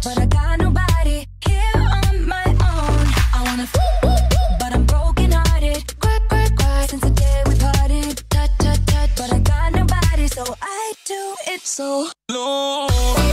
but I got nobody here on my own. I wanna but I'm broken hearted. Cry since the day we parted. Touch, but I got nobody, so I do it so low.